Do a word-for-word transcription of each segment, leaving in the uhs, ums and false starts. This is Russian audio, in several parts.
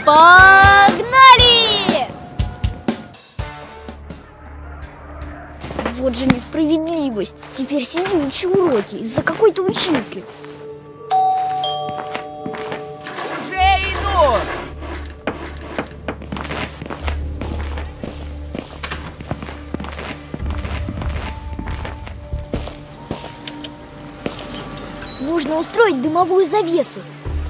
Погнали! Вот же несправедливость. Теперь сиди, учи уроки из-за какой-то училки. Уже иду! Нужно устроить дымовую завесу.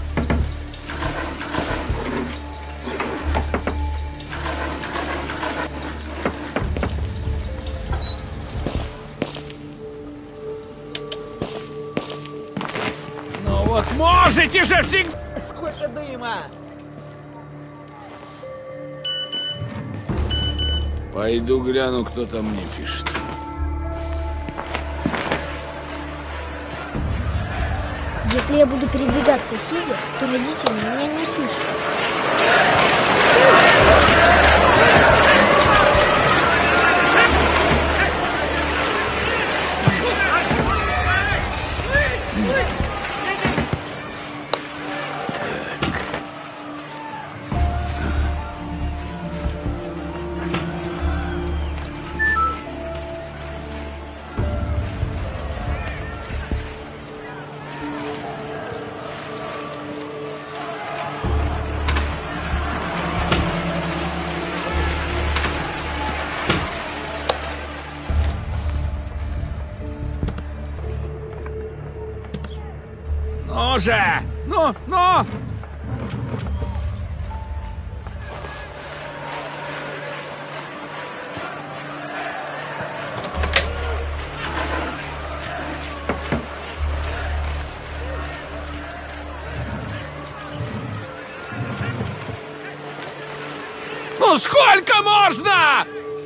Ну вот можете же всегда... Сколько дыма! Пойду гляну, кто там мне пишет. Если я буду передвигаться сидя, то родители меня не услышат. Ну же! Ну, ну! Ну сколько можно?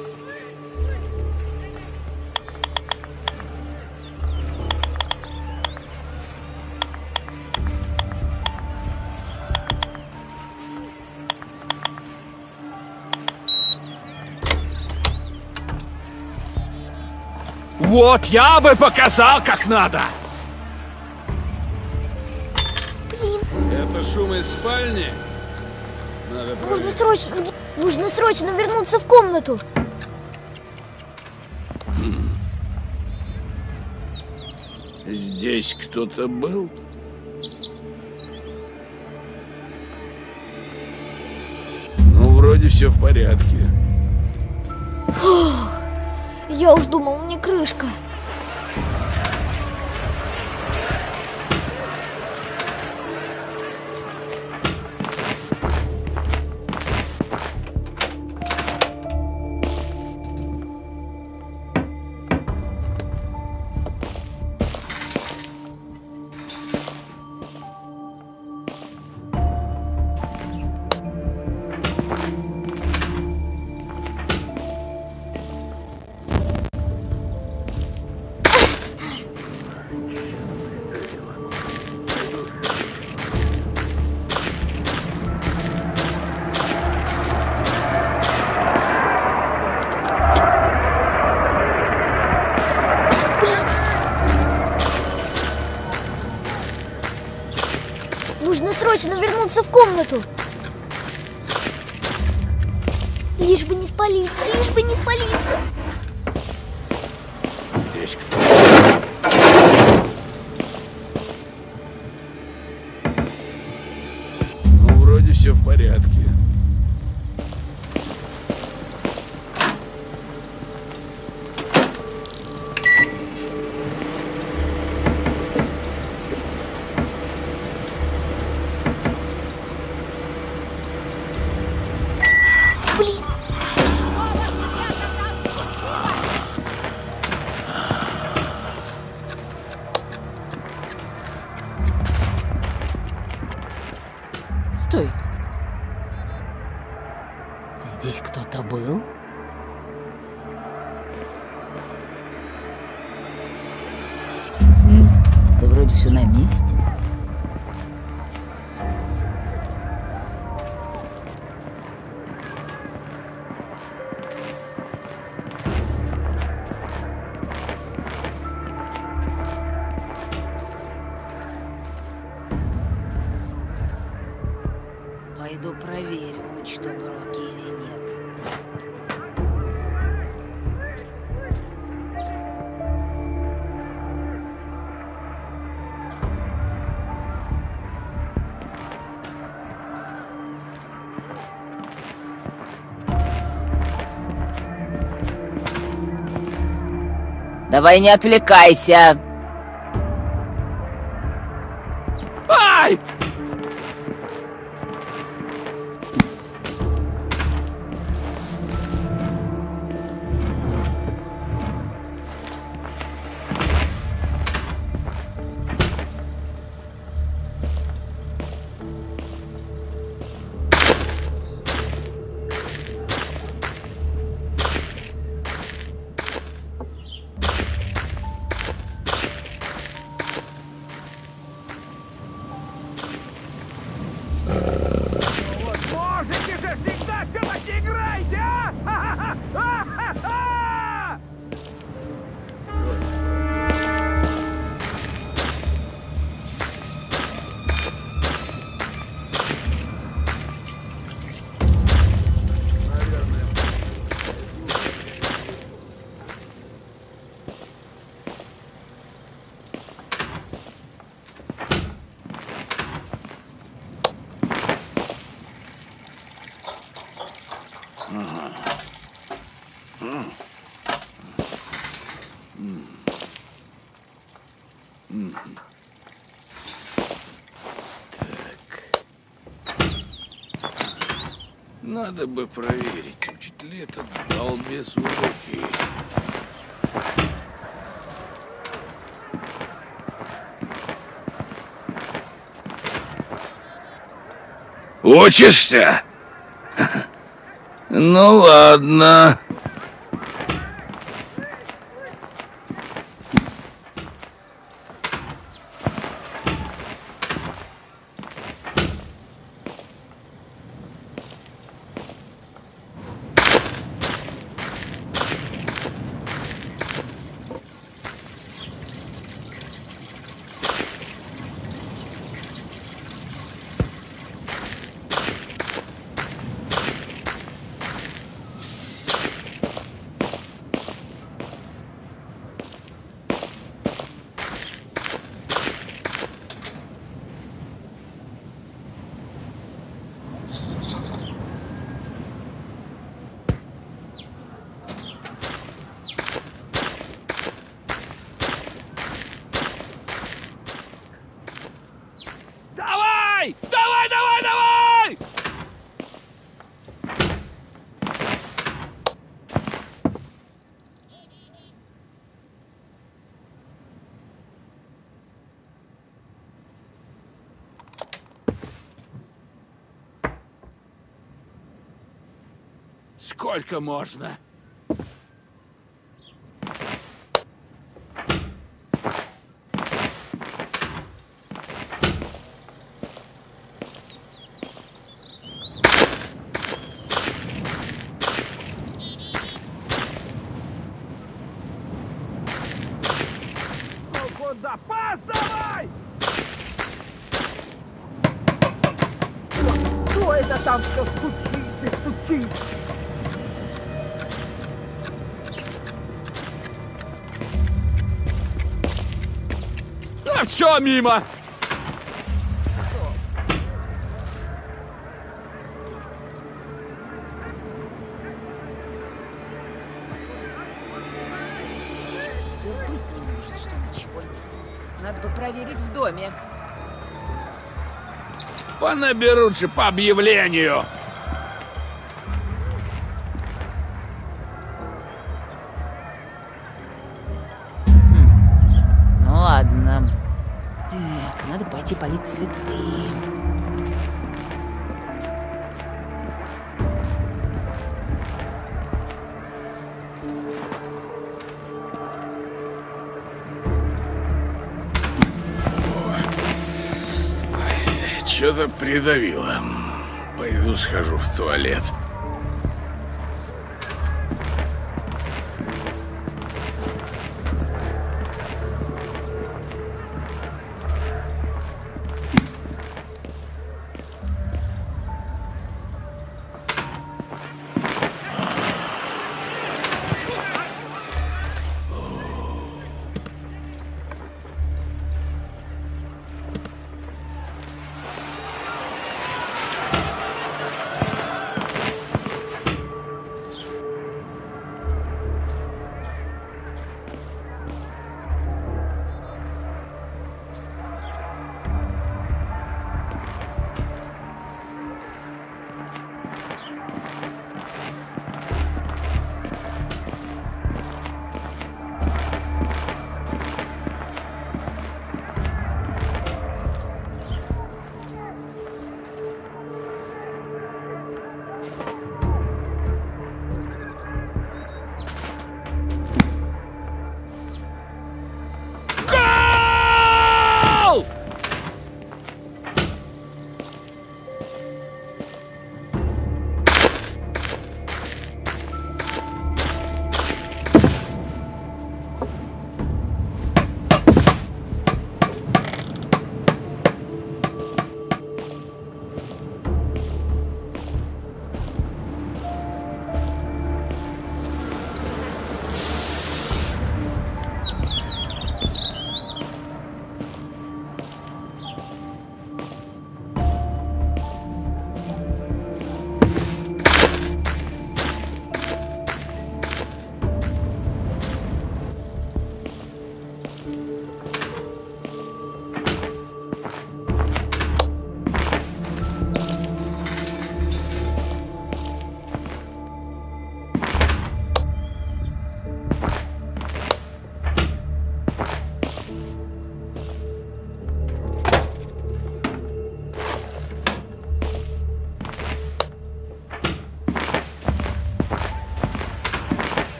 Вот я бы показал, как надо! Блин, Это шум из спальни? Надо нужно проверить. срочно, где... нужно срочно вернуться в комнату. Здесь кто-то был? Ну, вроде все в порядке. Фух, я уж думал, мне крышка. Нужно срочно вернуться в комнату. Лишь бы не спалиться, лишь бы не спалиться. Здесь кто? Ну, вроде все в порядке. Блин. Стой. Здесь кто-то был? Хм, да вроде все на месте. Пойду проверю, учат он уроки или нет. Давай не отвлекайся. Ай! Можете же всегда все-таки играйте, а? Ха-ха-ха! Надо бы проверить, учит ли этот балбес уроки. Учишься? Ну ладно. Давай! Давай, давай, давай! Сколько можно? Запас давай! Что это там все стучит и стучит? А все мимо! Надо бы проверить в доме. Понаберут же по объявлению. Хм. Ну ладно. Так, надо пойти полить цветы. Что-то придавило. Пойду схожу в туалет.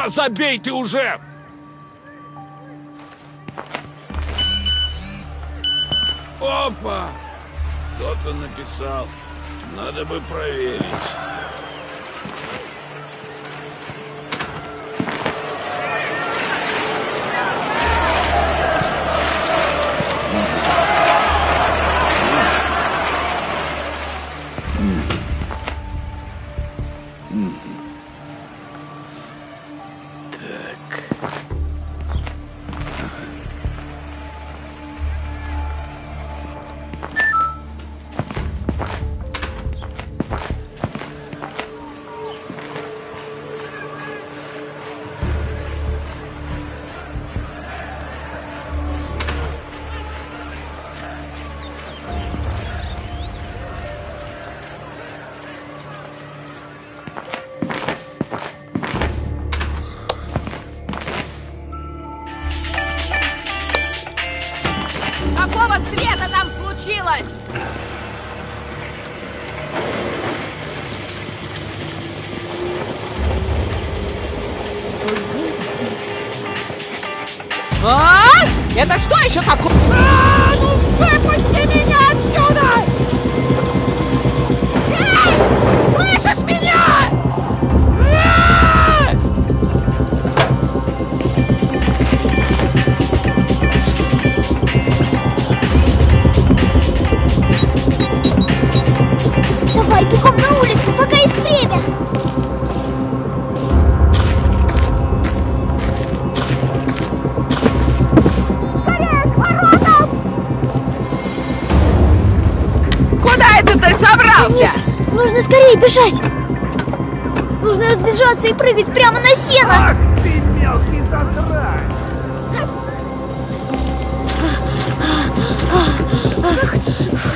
Да забей ты уже! Опа! Кто-то написал. Надо бы проверить. Какого света там случилось? А? Это что еще такое? А, ну выпусти меня отсюда! Эй! Слышишь меня? А! Давай, бегом на улицу, пока есть время. Куда это ты собрался? Нет, нужно скорее бежать. Нужно разбежаться и прыгать прямо на сено. Ах ты, мелкий засранец! Ах,